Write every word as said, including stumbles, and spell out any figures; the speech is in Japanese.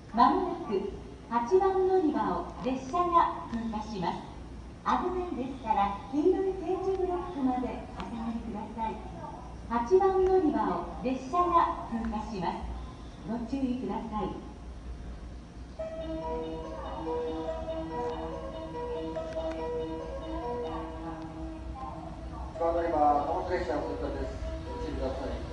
まもなくはちばん乗り場を列車が通過します。危ないですから黄色い点字ブロックまでお下がりください。はちばん乗り場を列車が通過します。ご注意ください。 いちばん乗り場、貨物列車の通過です。ご注意ください。